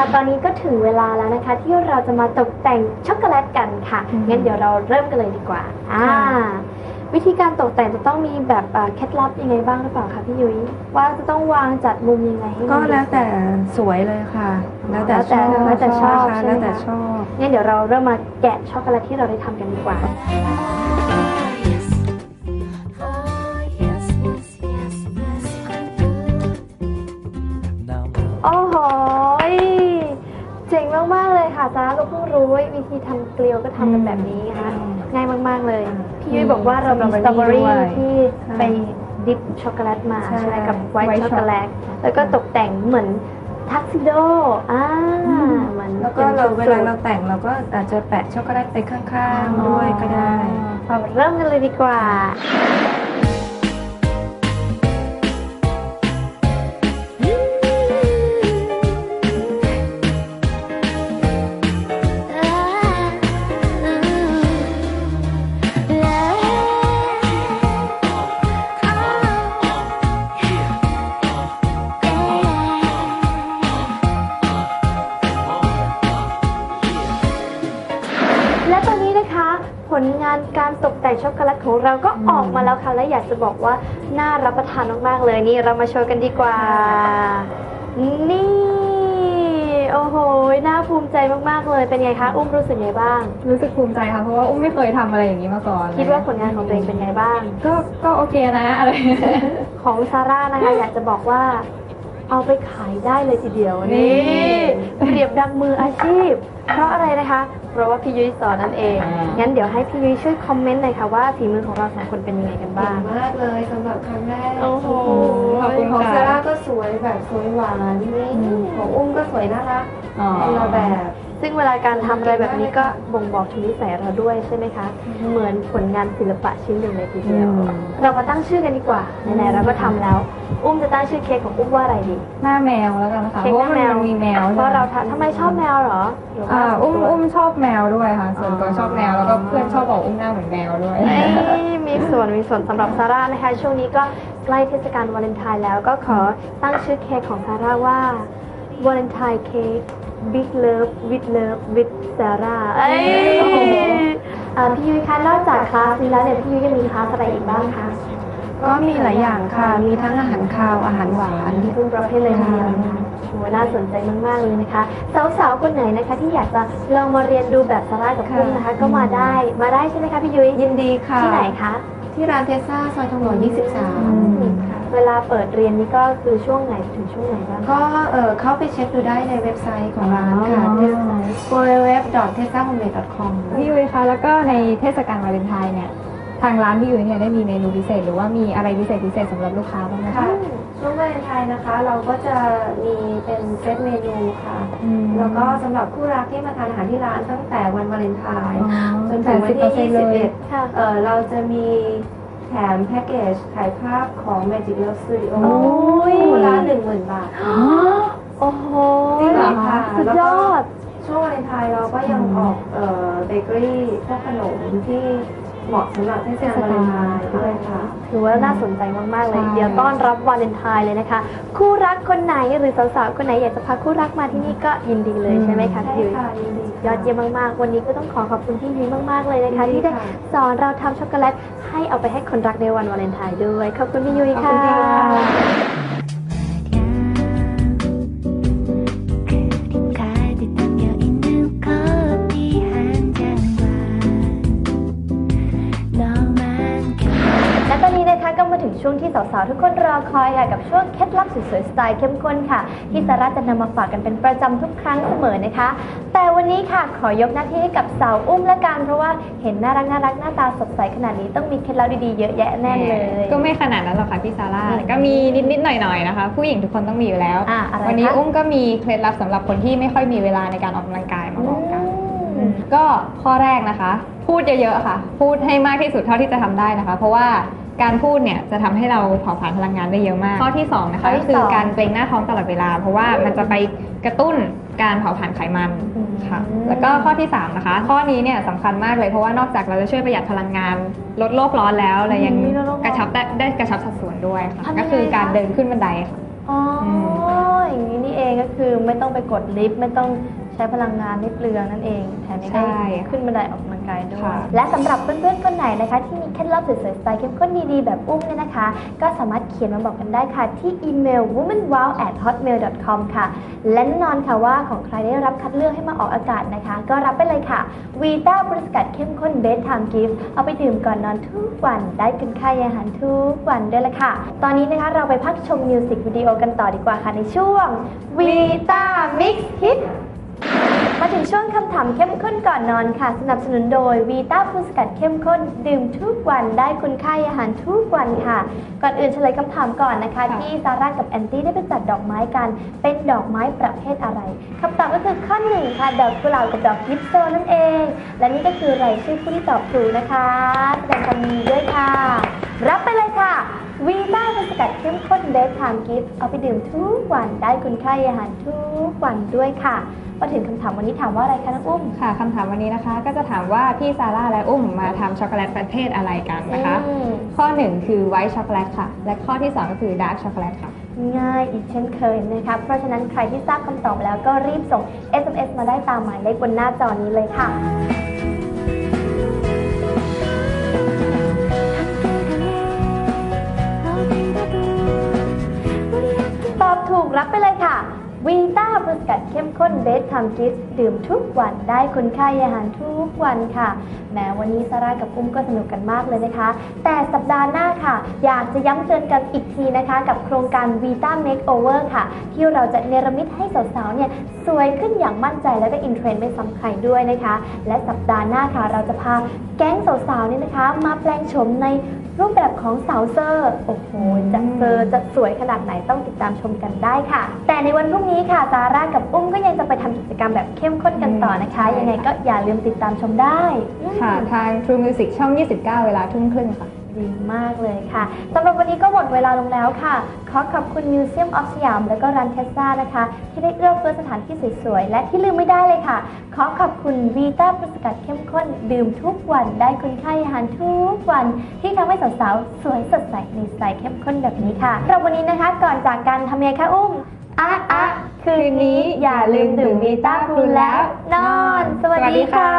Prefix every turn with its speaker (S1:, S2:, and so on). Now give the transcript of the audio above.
S1: ค่ะตอนนี้ก็ถึงเวลาแล้วนะคะที่เราจะมาตกแต่งช็อกโกแลตกันค่ะงั้นเดี๋ยวเราเริ่มกันเลยดีกว่าวิธีการตกแต่งจะต้องมีแบบเคล็ดลับยังไงบ้างหรือเปล่าคะพี่ยุ้ยว่าจะต้องวางจัดมุมยังไงให้ก็
S2: แล้วแต่สวยเลยค่ะแล้วแต่ชอบ
S1: แล้วแต่ชอบ
S2: แล้วแต่ชอบ
S1: งั้นเดี๋ยวเราเริ่มมาแกะช็อกโกแลตที่เราได้ทำกันดีกว่าโอ้โหเจ๋งมากๆเลยค่ะซาร่าก็เพิ่งรู้วิธีทำเกลียวก็ทำกันแบบนี้ค่ะง่ายมากๆเลยพี่ยุ้ยบอกว่าเรามีสตรอเบอรี่ที่ไปดิปช็อกโกแลตมาใช่ไหมกับไวท์ช็อกโกแลตแล้วก็ตกแต่งเหมือนทักซิโด
S2: แล้วก็เวลาเราแต่งเราก็อาจจะแปะช็อกโกแลตไปข้างๆด้วยก็ได้
S1: เราเริ่มกันเลยดีกว่าและตอนนี้นะคะผลงานการตกแต่งช็อกโกแลตของเราก็ออกมาแล้วค่ะและอยากจะบอกว่าน่ารับประทานมากๆเลยนี่เรามาโชว์กันดีกว่านี่โอ้โหน่าภูมิใจมากๆเลยเป็นไงคะอุ้มรู้สึกไงบ้าง
S3: รู้สึกภูมิใจค่ะเพราะว่าอุ้มไม่เคยทำอะไรอย่างนี้มาก่อน
S1: คิดว่าผลงานของตัวเองเป็นไงบ้าง
S3: ก็โอเคนะอะไร
S1: ของซาร่านะคะอยากจะบอกว่าเอาไปขายได้เลยทีเดียวนี่เปรียบดังมืออาชีพเพราะอะไรนะคะเพราะว่าพี่ยุ้ยสอนนั่นเองงั้นเดี๋ยวให้พี่ยุ้ยช่วยคอมเมนต์หน่อยค่ะว่าฝีมือของเราสองคนเป็นยังไงกันบ้าง
S2: มากเลยสำหรับครั้งแรก
S1: โอ้โห
S2: ของซาร่าก็สวยแบบสวยหวานของอุ้มก็สวยน่ารักคนละแบบ
S1: ซึ่งเวลาการทำอะไรแบบนี้ก็บ่งบอกถึงนิสัยเราด้วยใช่ไหมคะเหมือนผลงานศิลปะชิ้นหนึ่งเลยทีเดียวเรามาตั้งชื่อกันดีกว่าไหนๆเราก็ทำแล้วอุ้มจะตั้งชื่อเค้กของอุ้มว่าอะไรดี
S3: หน้าแมวแล้วกันค่ะ
S1: เพราะมัน
S3: มีแมว
S1: เพราะเราทำไมชอบแมวเหรอ
S3: อุ้มชอบแมวด้วยค่ะส่วนตัวชอบแมวแล้วก็เพื่อนชอบบอกอุ้มหน้าเหมือนแมวด้วย
S1: มีส่วนสำหรับซาร่านะคะช่วงนี้ก็ใกล้เทศกาลวาเลนไทน์แล้วก็ขอตั้งชื่อเค้กของซาร่าว่าวาเลนไทน์เค้กBig Love with Sarah พี่ยุ้ยคะนอกจากคลาสนี้แล้วเนี่ยพี่ยุ้ยยังมีคลาสอะไรอีกบ้างคะ
S2: ก็มีหลายอย่างค่ะมีทั้งอาหารคาวอาหารหวาน
S1: ทุกประเภทเลยทีเดียวนะคะโหน่าสนใจมากๆเลยนะคะสาวๆคนไหนนะคะที่อยากจะลองมาเรียนดูแบบซาร่ากับอุ้มนะคะก็มาได้ใช่ไหมคะพี่ยุ้ย
S2: ยินดีค่ะ
S1: ที่ไหนคะ
S2: ที่ร้านเทสซ่าซอยทองหล่อ23
S1: เวลาเปิดเรียนนี่ก็คือช่วงไหนถึงช่วงไหนบ้าง
S2: ก็เข้าไปเช็คดูได้ในเว็บไซต์ของร้านค่ะ www.tessahomemade.com
S3: พี่ยุ้ยคะแล้วก็ในเทศกาลวาเลนไทน์เนี่ยทางร้านพี่ยุ้ยเนี่ยได้มีเมนูพิเศษหรือว่ามีอะไรพิเศษสำหรับลูกค้าบ้างไหมคะ
S2: ช่วงวาเลนไทน์นะคะเราก็จะมีเป็นเซตเมนูค่ะแล้วก็สำหรับคู่รักที่มาทานอาหารที่ร้านตั้งแต่วันวาเลนไทน์จนถึงวันที่21เราจะมีแถมแพ็กเกจถ่ายภาพของ Magic Love Studio คู่ละ 10,000 บาท
S1: โอ้โห
S2: จริงเหรอคะ
S1: สุดยอด
S2: ช่วงวาเลนไทน์เราก็ยังออกเบเกอรี่พวกขนมที่เหมาะสำหรับเทศกาลวาเลนไทน์ด้วยค่ะ
S1: ถือว่าน่าสนใจมากๆเลยเดี๋ยวต้อนรับวาเลนไทน์เลยนะคะคู่รักคนไหนหรือสาวๆคนไหนอยากจะพาคู่รักมาที่นี่ก็ยินดีเลยใช่ไหมคะพี่ยุ้ยยอดเยี่ยมมากๆวันนี้ก็ต้องขอบคุณพี่ยุ้ยมากๆเลยนะคะที่ได้สอนเราทำช็อกโกแลตให้เอาไปให้คนรักในวันวาเลนไทน์ด้วยขอบคุณพี่ยุ้ยค่ะก็มาถึงช่วงที่สาวๆทุกคนรอคอยค่ะกับช่วงเคล็ดลับสวยๆสไตล์เข้มข้นค่ะที่ซาร่าจะนำมาฝากกันเป็นประจำทุกครั้งเสมอนะคะแต่วันนี้ค่ะขอยกหน้าที่ให้กับสาวอุ้มและกันเพราะว่าเห็นน่ารักหน้าตาสดใสขนาดนี้ต้องมีเคล็ดลับดีๆเยอะแยะแน่เลย
S3: ก็ไม่ขนาดนั้นหรอกค่ะพี่ซาร่าก็มีนิดๆหน่อยๆนะคะผู้หญิงทุกคนต้องมีอยู่แล้ววันนี้อุ้มก็มีเคล็ดลับสำหรับคนที่ไม่ค่อยมีเวลาในการออกกำลังกายมาบอกกันก็ข้อแรกนะคะพูดเยอะๆค่ะพูดให้มากที่สุดเท่าที่จะทำได้นะคะเพราะว่าการพูดเนี่ยจะทำให้เราเผาผลาญพลังงานได้เยอะมากข้อที่2นะคะก็คือการเกร็งหน้าท้องตลอดเวลาเพราะว่ามันจะไปกระตุ้นการเผาผลาญไขมันค่ะแล้วก็ข้อที่3นะคะข้อนี้เนี่ยสำคัญมากเลยเพราะว่านอกจากเราจะช่วยประหยัดพลังงานลดโลกร้อนแล้วเรายังกระชับได้กระชับสัดส่วนด้วยค่ะก็คือการเดินขึ้นบันไดค่ะ
S1: อ๋ออย่างนี้นี่เองก็คือคือไม่ต้องไปกดลิฟต์ไม่ต้องใช้พลังงานไม่เปลืองนั่นเองแถมยังได้ขึ้นบันไดออกกำลังกายด้วยและสำหรับเพื่อนๆคนไหนนะคะที่มีเคล็ดลับสวยๆสไตล์เข้มข้นดีๆแบบอุ้มเนี่ยนะคะก็สามารถเขียนมาบอกกันได้ค่ะที่อีเมล womanwow@hotmail.com ค่ะและแน่นอนค่ะว่าของใครได้รับคัดเลือกให้มาออกอากาศนะคะก็รับไปเลยค่ะวีต้าบริสกัดเข้มข้นเบสไทม์กิฟต์เอาไปดื่มก่อนนอนทุกวันได้คุณค่าอาหารทุกวันด้วยละค่ะตอนนี้นะคะเราไปพักชมมิวสิกวิดีโอกันต่อดีกว่าค่ะในช่วงวีต้ามิกซ์ฮิตมาถึงช่วงคำถามเข้มข้นก่อนนอนค่ะสนับสนุนโดยวีต้าฟูสกัดเข้มข้นดื่มทุกวันได้คุณค่าอาหารทุกวันค่ะก่อนอื่นเฉลยคำถามก่อนนะคะที่ซาร่ากับแอนตี้ได้ไปจัดดอกไม้กันเป็นดอกไม้ประเภทอะไรคำตอบก็คือข้อหนึ่งค่ะดอกกุหลาบกับดอกยิปโซนั่นเองและนี่ก็คือรายชื่อผู้ที่ตอบถูกนะคะแสดงความยินดีด้วยค่ะรับไปเลยค่ะวีต้าฟูสกัดเข้มข้นเบสไทม์กิฟต์เอาไปดื่มทุกวันได้คุณค่าอาหารทุกวันด้วยค่ะมาถึงคำถามวันนี้ถามว่าอะไรคะน้องอุ้ม
S3: ค่ะคำถามวันนี้นะคะก็จะถามว่าพี่ซาร่าและอุ้มมาทำช็อกโกแลตประเภทอะไรกันนะคะข้อ1คือไวท์ช็อกโกแลตค่ะและข้อที่2ก็คือดาร์กช็อกโกแลตค่ะ
S1: ง่ายอีกเช่นเคยนะคะเพราะฉะนั้นใครที่ทราบคำตอบแล้วก็รีบส่ง SMS มาได้ตามหมายเลขบนหน้าจอนี้เลยค่ะตอบถูกรับไปเลยค่ะวีต้าบริสกัดเข้มข้นเบสไทม์กิฟต์ดื่มทุกวันได้คุณค่าอาหารทุกวันค่ะแม้วันนี้ซาร่ากับอุ้มก็สนุกกันมากเลยนะคะแต่สัปดาห์หน้าค่ะอยากจะย้ำเตือนกันอีกทีนะคะกับโครงการวีต้าเมคโอเวอร์ค่ะที่เราจะเนรมิตให้สาวๆเนี่ยสวยขึ้นอย่างมั่นใจและก็อินเทรนด์ไม่ซ้ำใครด้วยนะคะและสัปดาห์หน้าค่ะเราจะพาแก๊งสาวๆเนี่ยนะคะมาแปลงโฉมในรูปแบบของสาวเซอร์โอ้โหจะเซอร์จะสวยขนาดไหนต้องติดตามชมกันได้ค่ะแต่ในวันพรุ่งนี้ค่ะซาร่ากับอุ้มก็ยังจะไปทำกิจกรรมแบบเข้มข้นกันต่อนะคะยังไงก็อย่าลืมติดตามชมได้
S3: ค่ะทาง True Music ช่อง 29 เวลา 20:30 ค่ะ
S1: ดีมากเลยค่ะสำหรับวันนี้ก็หมดเวลาลงแล้วค่ะขอขอบคุณ Museum of สยามและก็ร้านเทสซานะคะที่ได้เอื้อเฟื้อสถานที่สวยๆและที่ลืมไม่ได้เลยค่ะขอขอบคุณวีต้าบริสกัดเข้มข้นดื่มทุกวันได้คุณค่าอาหารทุกวันที่ทำให้สาวๆสวยสดใสในสไตล์เข้มข้นแบบนี้ค่ะสำหรับวันนี้นะคะก่อนจากกันทำยังไงคะอุ้มคืนนี้อย่าลืมดื่มวีต้าคูลแล้วนอนสวัสดีค่ะ